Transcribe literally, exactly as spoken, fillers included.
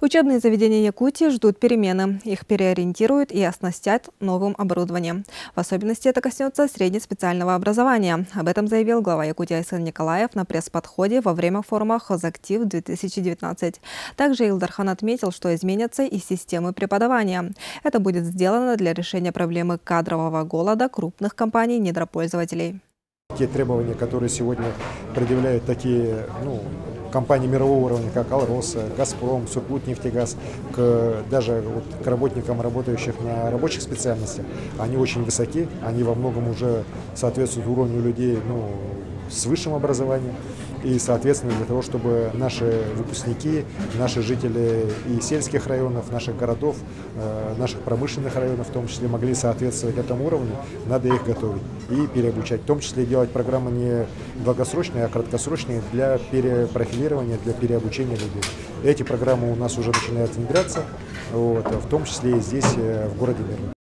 Учебные заведения Якутии ждут перемены. Их переориентируют и оснастят новым оборудованием. В особенности это коснется среднеспециального образования. Об этом заявил глава Якутии Айсан Николаев на пресс-подходе во время форума «Хозактив-две тысячи девятнадцать». Также Илдархан отметил, что изменятся и системы преподавания. Это будет сделано для решения проблемы кадрового голода крупных компаний-недропользователей. Те требования, которые сегодня предъявляют такие ну, компании мирового уровня, как «Алроса», «Газпром», «Сургутнефтегаз», к, даже вот, к работникам, работающих на рабочих специальностях, они очень высоки, они во многом уже соответствуют уровню людей ну, с высшим образованием. И, соответственно, для того, чтобы наши выпускники, наши жители и сельских районов, наших городов, наших промышленных районов, в том числе, могли соответствовать этому уровню, надо их готовить и переобучать. В том числе делать программы не долгосрочные, а краткосрочные для перепрофилирования, для переобучения людей. Эти программы у нас уже начинают внедряться, вот, в том числе и здесь, в городе Мирном.